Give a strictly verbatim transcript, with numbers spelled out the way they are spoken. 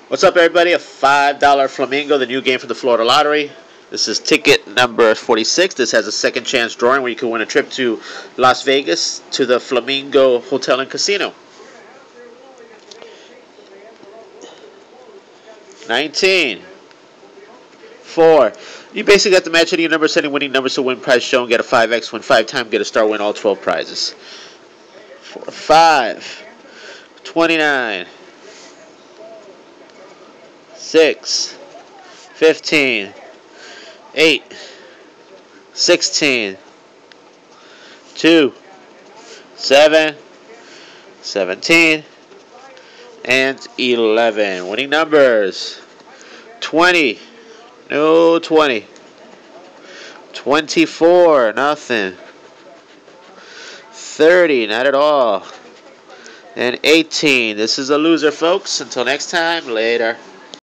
What's up, everybody? A five dollar Flamingo, the new game from the Florida Lottery. This is ticket number forty-six. This has a second chance drawing where you can win a trip to Las Vegas to the Flamingo Hotel and Casino. nineteen. four. You basically got to match any number, setting winning numbers to win prize shown. Get a five X, win five times, get a star, win all twelve prizes. four, five. twenty-nine. six. fifteen. eight. sixteen. two. seven. seventeen. And eleven. Winning numbers. twenty. No twenty. twenty-four. Nothing. thirty. Not at all. And eighteen. This is a loser, folks. Until next time. Later.